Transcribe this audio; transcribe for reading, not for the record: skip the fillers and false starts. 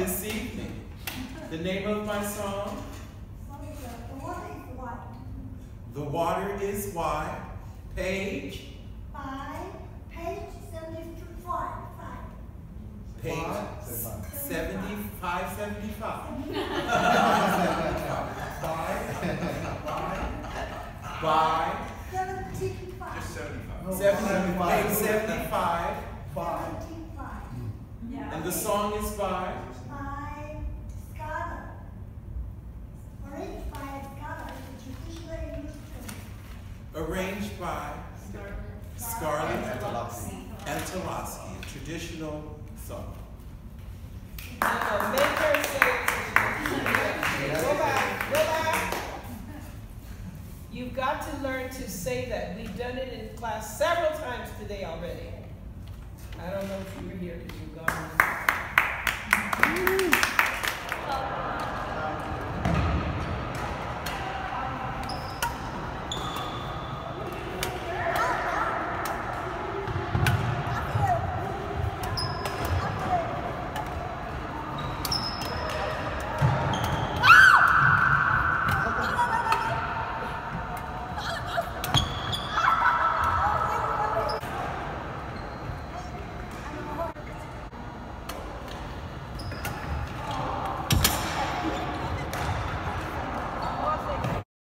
this evening. The name of my song? The Water is Wide. Page? Page 75. Page 75, 75. By 75. Just 75. 75. Page 75. 75. And the song is by? By Scala. Arranged by Scala, the traditional English tune. Arranged by Scarlett and Toloski, a traditional song. Make her say it. Go back. You've got to learn to say that. We've done it in class several times today already. I don't know if you were here because you've gone.